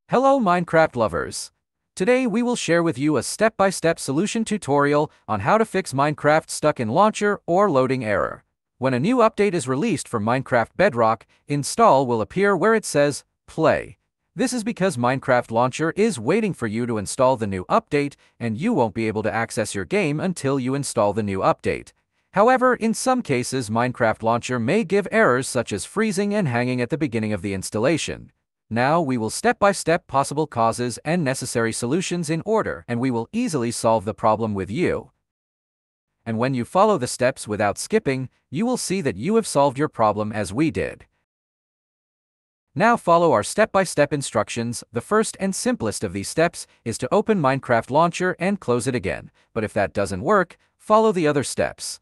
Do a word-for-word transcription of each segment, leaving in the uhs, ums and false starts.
Hello Minecraft lovers! Today we will share with you a step-by-step solution tutorial on how to fix Minecraft stuck in launcher or loading error. When a new update is released for Minecraft Bedrock, install will appear where it says play. This is because Minecraft Launcher is waiting for you to install the new update, and you won't be able to access your game until you install the new update. However, in some cases Minecraft Launcher may give errors such as freezing and hanging at the beginning of the installation. Now we will step-by-step possible causes and necessary solutions in order, and we will easily solve the problem with you. And when you follow the steps without skipping, you will see that you have solved your problem as we did. Now follow our step-by-step instructions. The first and simplest of these steps is to open Minecraft Launcher and close it again, but if that doesn't work, follow the other steps.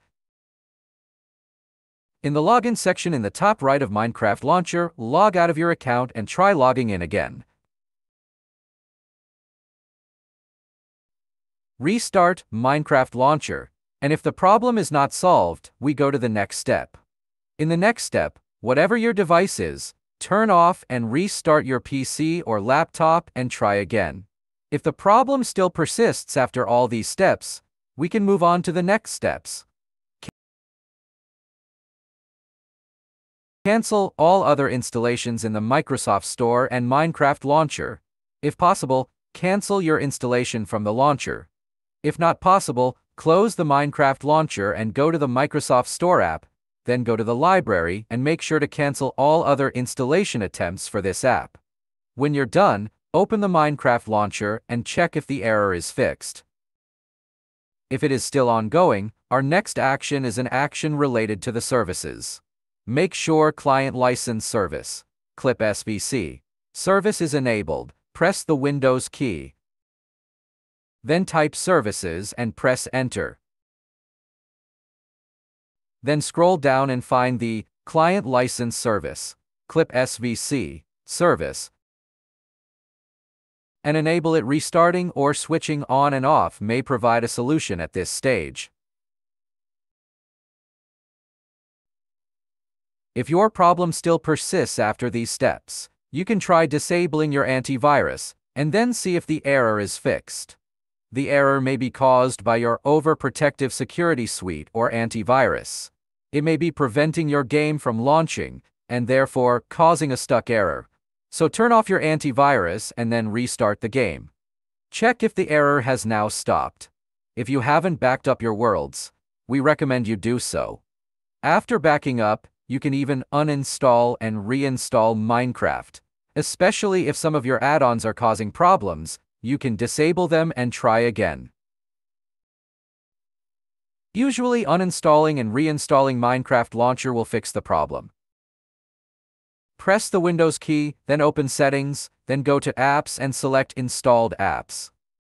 In the login section in the top right of Minecraft Launcher, log out of your account and try logging in again. Restart Minecraft Launcher, and if the problem is not solved, we go to the next step. In the next step, whatever your device is, turn off and restart your P C or laptop and try again. If the problem still persists after all these steps, we can move on to the next steps. Cancel all other installations in the Microsoft Store and Minecraft Launcher. If possible, cancel your installation from the launcher. If not possible, close the Minecraft Launcher and go to the Microsoft Store app, then go to the library and make sure to cancel all other installation attempts for this app. When you're done, open the Minecraft Launcher and check if the error is fixed. If it is still ongoing, our next action is an action related to the services. Make sure Client License Service, clip S V C, service is enabled. Press the Windows key. Then type Services and press Enter. Then scroll down and find the Client License Service, clip S V C, service, and enable it. Restarting or switching on and off may provide a solution at this stage. If your problem still persists after these steps, you can try disabling your antivirus, and then see if the error is fixed. The error may be caused by your overprotective security suite or antivirus. It may be preventing your game from launching, and therefore causing a stuck error. So turn off your antivirus and then restart the game. Check if the error has now stopped. If you haven't backed up your worlds, we recommend you do so. After backing up, you can even uninstall and reinstall Minecraft. Especially if some of your add-ons are causing problems, you can disable them and try again. Usually uninstalling and reinstalling Minecraft Launcher will fix the problem. Press the Windows key, then open Settings, then go to Apps and select Installed Apps.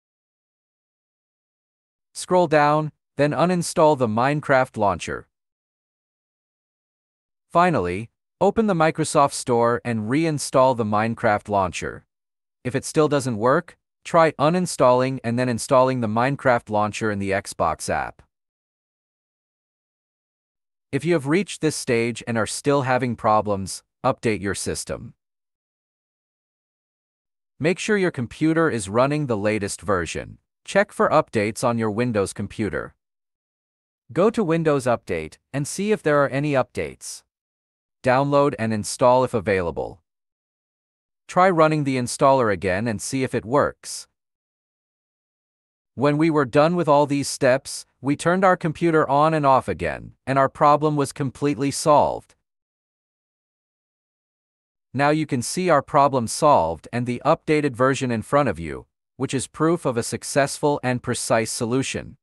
Scroll down, then uninstall the Minecraft Launcher. Finally, open the Microsoft Store and reinstall the Minecraft Launcher. If it still doesn't work, try uninstalling and then installing the Minecraft Launcher in the Xbox app. If you have reached this stage and are still having problems, update your system. Make sure your computer is running the latest version. Check for updates on your Windows computer. Go to Windows Update and see if there are any updates. Download and install if available. Try running the installer again and see if it works. When we were done with all these steps, we turned our computer on and off again, and our problem was completely solved. Now you can see our problem solved and the updated version in front of you, which is proof of a successful and precise solution.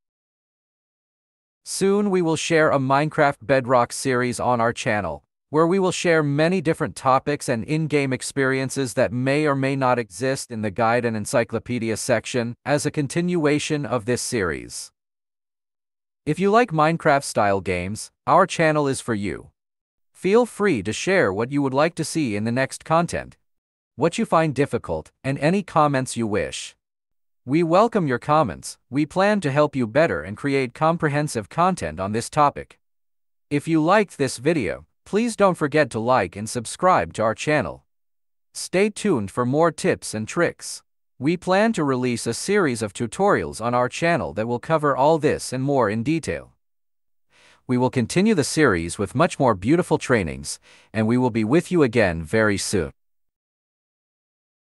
Soon we will share a Minecraft Bedrock series on our channel, where we will share many different topics and in-game experiences that may or may not exist in the guide and encyclopedia section as a continuation of this series. If you like Minecraft-style games, our channel is for you. Feel free to share what you would like to see in the next content, what you find difficult, and any comments you wish. We welcome your comments. We plan to help you better and create comprehensive content on this topic. If you liked this video, please don't forget to like and subscribe to our channel. Stay tuned for more tips and tricks. We plan to release a series of tutorials on our channel that will cover all this and more in detail. We will continue the series with much more beautiful trainings, and we will be with you again very soon.